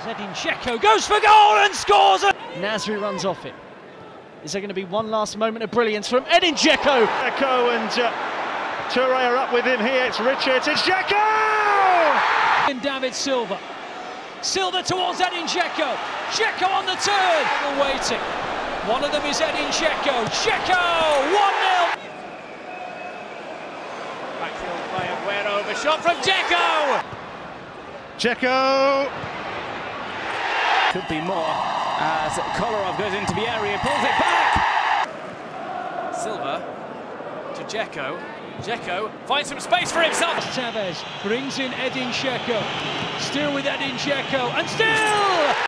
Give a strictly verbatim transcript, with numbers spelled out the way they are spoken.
Edin Dzeko goes for goal and scores it! Nasri runs off it. Is there going to be one last moment of brilliance from Edin Dzeko? Dzeko and uh, Toure are up with him here. It's Richards, it's Dzeko! And David Silva. Silva towards Edin Dzeko. Dzeko on the turn. We're waiting. One of them is Edin Dzeko. Dzeko, one nil. Backfield by Aguero, the shot from Dzeko! Dzeko! Could be more as Kolarov goes into the area, pulls it back! Silva to Dzeko. Dzeko finds some space for himself. Tevez brings in Edin Dzeko. Still with Edin Dzeko and still!